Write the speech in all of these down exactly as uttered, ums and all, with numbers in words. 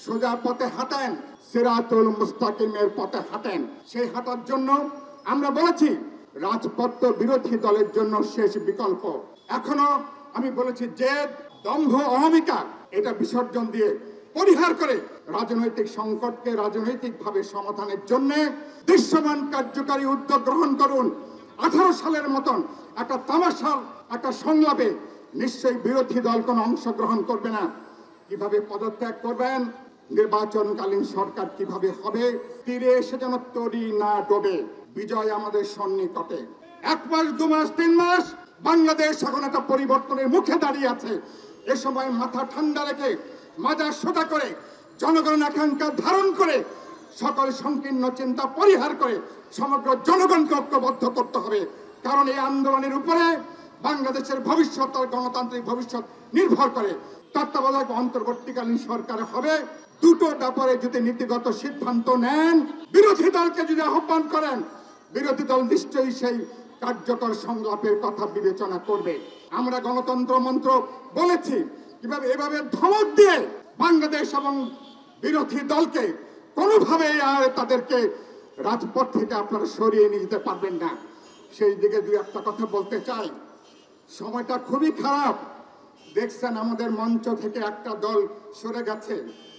সোজা পথে হাঁটেন, সিরাতুল মুস্তাকিমের পথে হাঁটেন। সেই হাঁটার জন্য আমরা বলেছি রাজপথ বিরোধী দলের জন্য শেষ বিকল্প। এখনো আমি বলেছি যে দম্ভ অহমিকা এটা বিসর্জন দিয়ে পরিহার করে রাজনৈতিক সংকটকে রাজনৈতিকভাবে সমাধানের জন্য দৃশ্যমান কার্যকারী উদ্যোগ গ্রহণ করুন। আঠারো সালের মতন একটা তামাশার একটা সংলাপে নিশ্চয়ই বিরোধী দল কোনো অংশগ্রহণ করবে না। কিভাবে পদত্যাগ করবেন, নির্বাচনকালীন সরকার কিভাবে হবে, তীরে এসে যেন তরি না ডোবে। বিজয় আমাদের সন্নিকটে। এক মাস দু মাস তিন মাস বাংলাদেশ এখন একটা পরিবর্তনের মুখে দাঁড়িয়ে আছে। এ সময় মাথা ঠান্ডা রেখে মাজা সোজা করে জনগণ আকাঙ্ক্ষা ধারণ করে সকল সংকীর্ণ চিন্তা পরিহার করে সমগ্র জনগণকে ঐক্যবদ্ধ করতে হবে। কারণ এই আন্দোলনের উপরে বাংলাদেশের ভবিষ্যৎ আর গণতান্ত্রিক ভবিষ্যৎ নির্ভর করে। তত্ত্বাবধায়ক অন্তর্বর্তীকালীন সরকার হবে। দুটো ব্যাপারে যদি নীতিগত সিদ্ধান্ত নেন, বিরোধী দলকে যদি আহ্বান করেন, বিরোধী দল নিশ্চয়ই সেই কার্যকর সংলাপের কথা বিবেচনা করবে। আমরা গণতন্ত্র মন্ত্র বলেছি কিভাবে এভাবে ধমক দিয়ে বাংলাদেশ এবং বিরোধী দলকে কোনোভাবে আর তাদেরকে রাজপথ থেকে আপনারা সরিয়ে নিয়ে যেতে পারবেন না। সেই দিকে দুই একটা কথা বলতে চাই। সময়টা খুবই খারাপ। দেখছেন আমাদের মঞ্চ থেকে একটা দল সরে গেছে।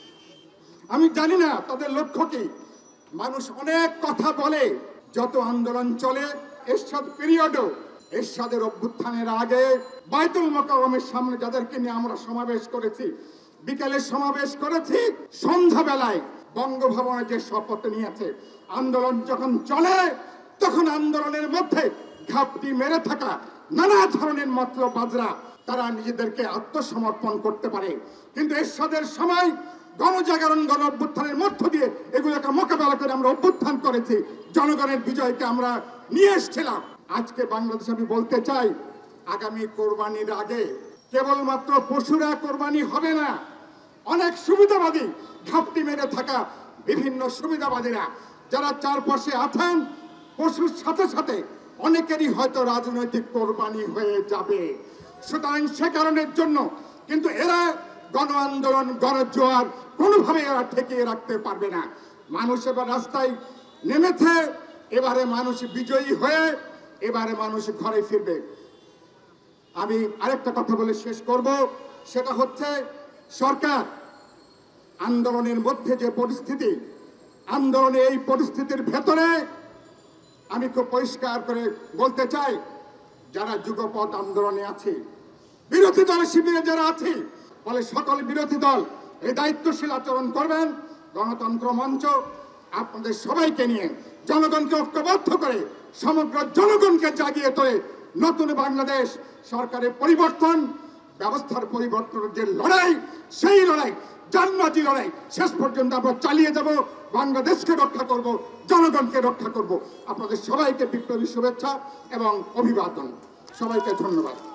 আমি জানি না তাদের লক্ষ্য কি। মানুষ অনেক কথা বলে, যত আন্দোলন চলে এরশাদ পিরিয়ডও, এরশাদের অভ্যুত্থানের আগে বাইতুল মোকাররমের সামনে যাদেরকে নিয়ে আমরা সমাবেশ করেছি, বিকেলে সমাবেশ করেছি, সন্ধ্যাবেলায় বঙ্গভবনে যে শপথ নিয়েছে, আন্দোলন যখন চলে তখন আন্দোলনের মধ্যে ঘাপটি মেরে থাকা নানা ধরনের মতলববাজরা তারা নিজেদেরকে আত্মসমর্পণ করতে পারে। কিন্তু এরশাদের সময় গণজাগরণ গণ অভ্যুত্থানের মধ্য দিয়ে এগুলোকে মোকাবেলা করে আমরা অভ্যুত্থান করেছি, জনগণের বিজয়কে আমরা নিয়ে এসেছিলাম। আজকে বাংলাদেশে আমি বলতে চাই, আগামী কোরবানির আগে কেবলমাত্র পশুরা কোরবানি হবে না। অনেক সুবিধাবাদী ঘাপটি মেরে থাকা বিভিন্ন সুবিধাবাদীরা যারা চারপাশে আছেন, পশুর সাথে সাথে অনেকেরই হয়তো রাজনৈতিক কোরবানি হয়ে যাবে। সুতরাং সে কারণের জন্য কিন্তু এরা গণ আন্দোলন গণজোয়ার কোনোভাবে এরা ঠেকিয়ে রাখতে পারবে না। মানুষ এবার রাস্তায় নেমেছে, এবারে মানুষ বিজয়ী হয়ে এবারে মানুষ ঘরে ফিরবে। আমি আরেকটা কথা বলে শেষ করব, সেটা হচ্ছে সরকার আন্দোলনের মধ্যে যে পরিস্থিতি, আন্দোলনের এই পরিস্থিতির ভেতরে আমি খুব পরিষ্কার করে বলতে চাই, যারা যুগপৎ আন্দোলনে আছে, বিরোধী দল শিবিরে যারা আছে, ফলে সকল বিরোধী দল এই দায়িত্বশীল আচরণ করবেন। গণতন্ত্র মঞ্চ আপনাদের সবাইকে নিয়ে জনগণকে ঐক্যবদ্ধ করে সমগ্র জনগণকে জাগিয়ে তোলে নতুন বাংলাদেশ সরকারের পরিবর্তন ব্যবস্থার পরিবর্তনের যে লড়াই, সেই লড়াই জানবাজি লড়াই শেষ পর্যন্ত আমরা চালিয়ে যাব। বাংলাদেশকে রক্ষা করব, জনগণকে রক্ষা করব। আপনাদের সবাইকে বিপ্লবী শুভেচ্ছা এবং অভিবাদন। সবাইকে ধন্যবাদ।